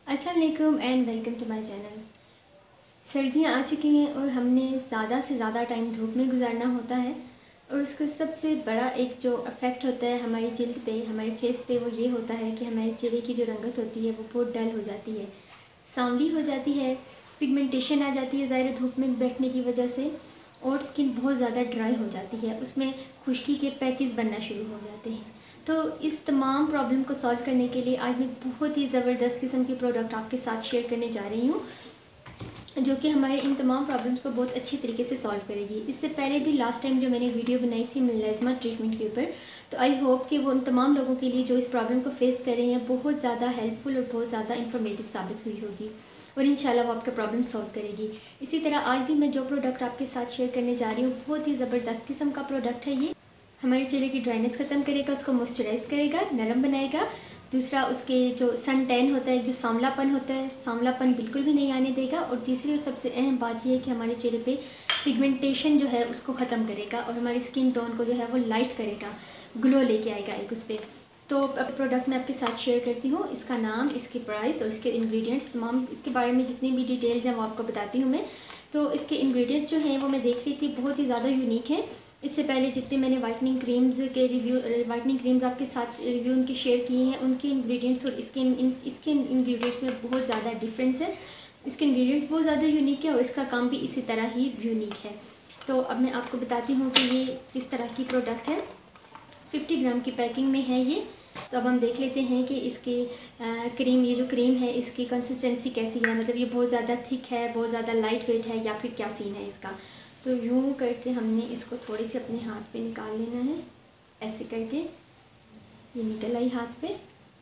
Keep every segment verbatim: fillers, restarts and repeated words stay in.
अस्सलाम वालेकुम and welcome to my channel. सर्दियाँ आ चुकी हैं और हमने ज़्यादा से ज़्यादा टाइम धूप में गुजारना होता है और उसका सबसे बड़ा एक जो इफ़ेक्ट होता है हमारी जिल्द पे, हमारे फेस पे, वो ये होता है कि हमारे चेहरे की जो रंगत होती है वो बहुत डल हो जाती है, सांवली हो जाती है, पिगमेंटेशन आ जाती है ज़ाहिर धूप में बैठने की वजह से, और स्किन बहुत ज़्यादा ड्राई हो जाती है, उसमें खुश्की के पैचेस बनना शुरू हो जाते हैं। तो इस तमाम प्रॉब्लम को सॉल्व करने के लिए आज मैं बहुत ही ज़बरदस्त किस्म की प्रोडक्ट आपके साथ शेयर करने जा रही हूँ जो कि हमारे इन तमाम प्रॉब्लम्स को बहुत अच्छी तरीके से सॉल्व करेगी। इससे पहले भी लास्ट टाइम जो मैंने वीडियो बनाई थी मेलास्मा ट्रीटमेंट के ऊपर, तो आई होप कि वो उन तमाम लोगों के लिए जो इस प्रॉब्लम को फेस कर रहे हैं बहुत ज़्यादा हेल्पफुल और बहुत ज़्यादा इन्फॉर्मेटिव साबित हुई होगी और इंशाल्लाह वो आपका प्रॉब्लम सॉल्व करेगी। इसी तरह आज भी मैं जो प्रोडक्ट आपके साथ शेयर करने जा रही हूँ बहुत ही ज़बरदस्त किस्म का प्रोडक्ट है। ये हमारे चेहरे की ड्राइनेस ख़त्म करेगा, उसको मॉइस्चराइज़ करेगा, नरम बनाएगा। दूसरा, उसके जो सन टैन होता है, जो सांवलापन होता है, सांवलापन बिल्कुल भी नहीं आने देगा। और तीसरी और सबसे अहम बात यह है कि हमारे चेहरे पे पिगमेंटेशन जो है उसको ख़त्म करेगा और हमारी स्किन टोन को जो है वो लाइट करेगा, ग्लो लेके आएगा एक उस पर। तो अब प्रोडक्ट मैं आपके साथ शेयर करती हूँ, इसका नाम, इसकी प्राइस और इसके इंग्रेडिएंट्स, तमाम इसके बारे में जितनी भी डिटेल्स हैं वो आपको बताती हूँ मैं। तो इसके इंग्रेडिएंट्स जो हैं वो मैं देख रही थी बहुत ही ज़्यादा यूनिक हैं। इससे पहले जितने मैंने वाइटनिंग क्रीम्स के रिव्यू वाइटनिंग क्रीम्स आपके साथ रिव्यू उनके शेयर किए हैं, उनके इंग्रेडिएंट्स और इसके इन इसके इंग्रेडिएंट्स में बहुत ज़्यादा डिफरेंस है। इसके इंग्रेडिएंट्स बहुत ज़्यादा यूनिक है और इसका काम भी इसी तरह ही यूनिक है। तो अब मैं आपको बताती हूँ कि ये किस तरह की प्रोडक्ट है। फिफ्टी ग्राम की पैकिंग में है ये। तो अब हम देख लेते हैं कि इसकी आ, क्रीम, ये जो क्रीम है इसकी कंसिस्टेंसी कैसी है, मतलब ये बहुत ज़्यादा थिक है, बहुत ज़्यादा लाइट वेट है, या फिर क्या सीन है इसका। तो यूँ करके हमने इसको थोड़ी सी अपने हाथ पे निकाल लेना है, ऐसे करके ये निकल आई हाथ पे,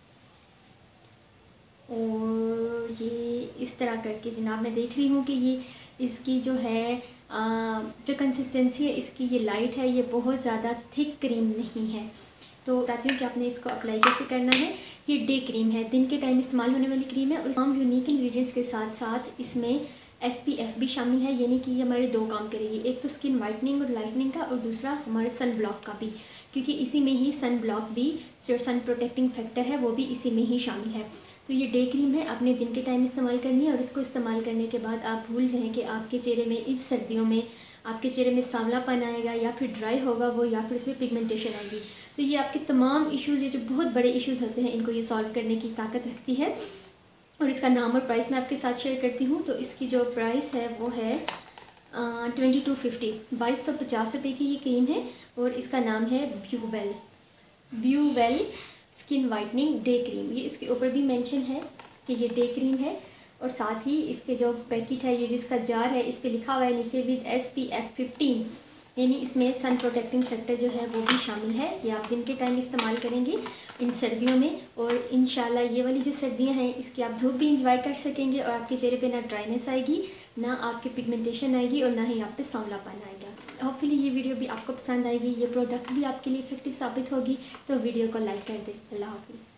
और ये इस तरह करके जनाब मैं देख रही हूँ कि ये इसकी जो है आ, जो कंसिस्टेंसी है इसकी, ये लाइट है, ये बहुत ज़्यादा थिक क्रीम नहीं है। तो बताती हूँ कि आपने इसको अप्लाई कैसे करना है। ये डे क्रीम है, दिन के टाइम इस्तेमाल होने वाली क्रीम है और तमाम यूनिक इंग्रेडिएंट्स के साथ साथ इसमें एस पी एफ भी शामिल है, यानी कि ये हमारे दो काम करेगी, एक तो स्किन वाइटनिंग और लाइटनिंग का, और दूसरा हमारे सन ब्लॉक का भी, क्योंकि इसी में ही सन ब्लॉक भी, जो सन प्रोटेक्टिंग फैक्टर है वो भी इसी में ही शामिल है। तो ये डे क्रीम है, आपने दिन के टाइम इस्तेमाल करनी है और इसको इस्तेमाल करने के बाद आप भूल जाएँ कि आपके चेहरे में इस सर्दियों में आपके चेहरे में सांवलापन आएगा या फिर ड्राई होगा वो, या फिर उसमें पिगमेंटेशन आएगी। तो ये आपके तमाम इश्यूज़, ये जो बहुत बड़े इश्यूज़ होते हैं, इनको ये सॉल्व करने की ताकत रखती है। और इसका नाम और प्राइस मैं आपके साथ शेयर करती हूँ। तो इसकी जो प्राइस है वो है ट्वेंटी टू फिफ्टी बाईस सौ पचास रुपये की ये क्रीम है और इसका नाम है ब्यूवेल ब्यूवेल स्किन वाइटनिंग डे क्रीम। ये इसके ऊपर भी मेंशन है कि ये डे क्रीम है, और साथ ही इसके जो पैकेट है, ये जो इसका जार है, इस पर लिखा हुआ है नीचे with S P F fifteen, यानी इसमें सन प्रोटेक्टिंग फैक्टर जो है वो भी शामिल है। ये आप दिन के टाइम इस्तेमाल करेंगे इन सर्दियों में, और इंशाल्लाह ये वाली जो सर्दियां हैं इसकी आप धूप भी इंजॉय कर सकेंगे और आपके चेहरे पे ना ड्राइनेस आएगी, ना आपके पिगमेंटेशन आएगी, और ना ही आप पे सांवलापन आएगा। होपफुली ये वीडियो भी आपको पसंद आएगी, ये प्रोडक्ट भी आपके लिए इफेक्टिव साबित होगी। तो वीडियो को लाइक कर दें। अल्लाह हाफिज़।